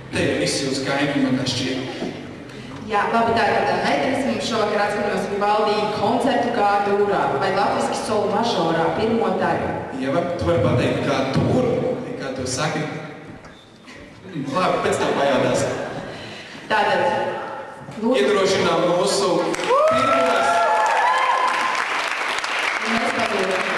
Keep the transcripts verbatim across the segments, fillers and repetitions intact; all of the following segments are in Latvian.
Te jau visi jūs kaimiņi man šķiet. Jā, labi, tā kā meitenes mums šovakar atskaņos Vivaldi koncertu kā dūrā, vai latviski solu mažorā, pirmo daļu. Ja, tu vari pateikt, kā dūru, kā tu saki. Labi, pēc tam pajādās. Tātad, lūdzu. Iedrošinām mūsu pirmos. Mēs patīkam.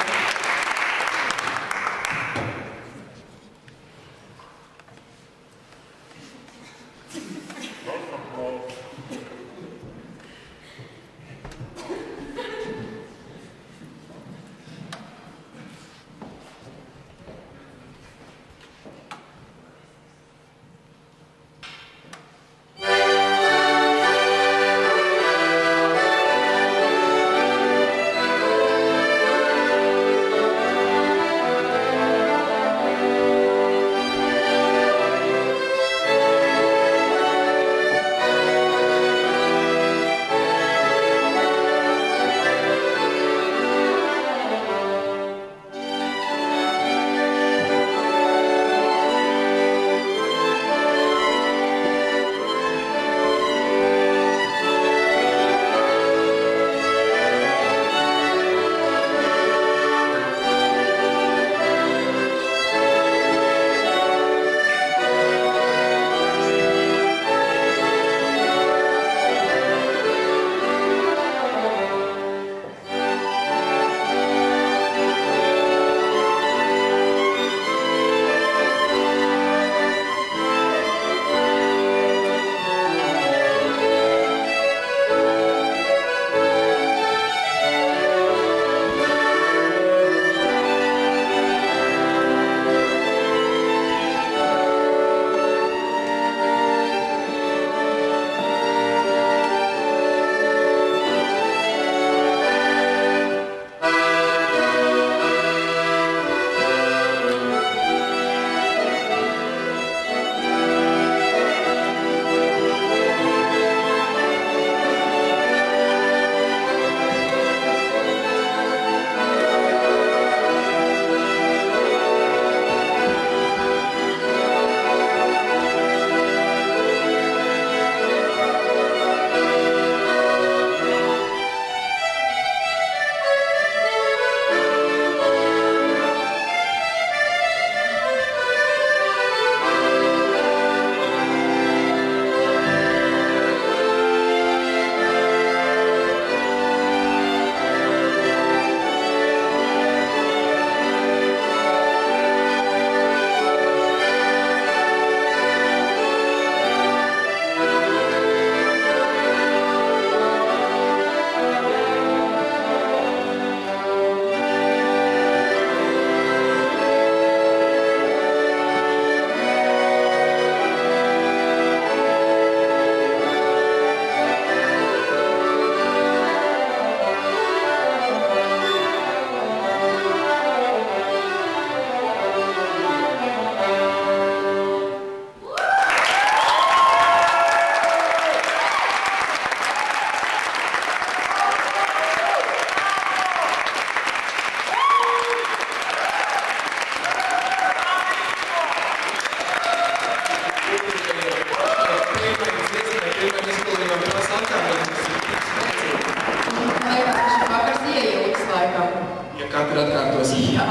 Katru atkārtos. Jā,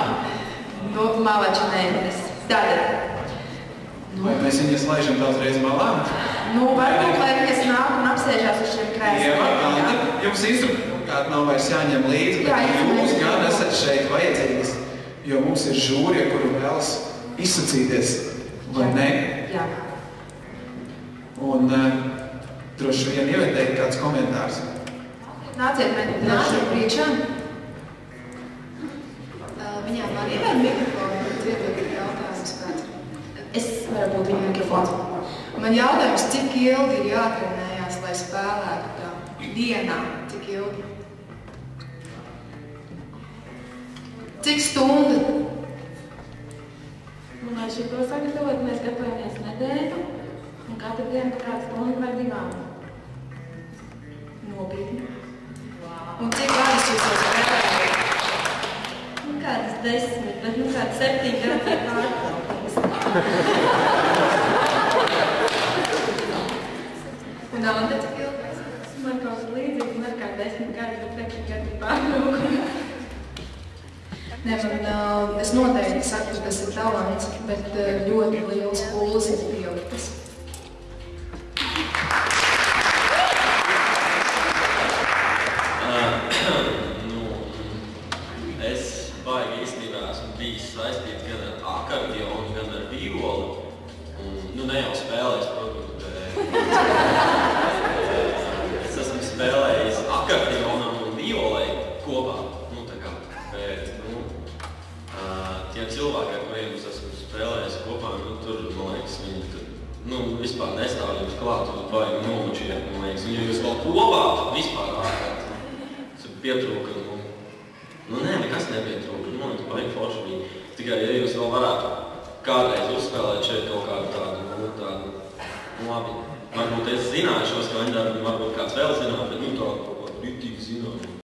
no malača mēnesis. Tātad. Vai mēs viņas laižam daudzreiz malā? Nu, varbūt, lai viņas nāk un apsēžās uz šiem krēsliem. Jā, Anta, jums instruktori kāds nav vairs jāņem līdzi, bet jūs gan esat šeit vajadzīgas, jo mums ir žūrija, kuru vēlas izsacīties, vai ne? Jā. Un uh, droši vien ievietēt kāds komentārs. Nāciet, man nāciet priekšā. Viņām var ievērt mikrofonu, bet dzirdot jautājums kāds. Es varu būt viņa mikrofons. Man jautājums, cik ilgi ir jātrenējās, lai spēlētu tā dienā? Cik ilgi? Cik stundu? Un, lai šito sagatavot, mēs gatavojamies nedēļu, un katru dienu pa kādu stundu vai divām. Nopietni. Wow. Un cik gadus jūs jau spēlējat? Nu, kādas desmit, bet nu kādas septiņi gadi pārklāpums. Ne, man, uh, es noteikti saku, ka tas ir talants, bet uh, ļoti liels pūles ir pieliktas. Es baigi īstenībā esmu bijis saistīts gan ar akordionu, gan ar violi. Nu, ne jau spēlējis, protams, bet es esmu spēlējis akordionam un violei kopā. Nu, tā kā, bet, nu, tie cilvēki, ar kuriem es esmu spēlējis kopā, nu, tur, man liekas, viņi tur, nu, vispār nestāv jums klāt, uz baigi nomučiet, man liekas. Un, ja jūs vēl kopā vispār ārāt, tas pietrūka, nu, nu, nē, nekas nepietrūka, man liekas, baigi forši bija. Tikai, ja jūs vēl varētu kādreiz uzspēlēt šeit kaut kādu tādu, nu, tādu, nu, labi. Varbūt es zināju šos kandidātus, varbūt kāds vēl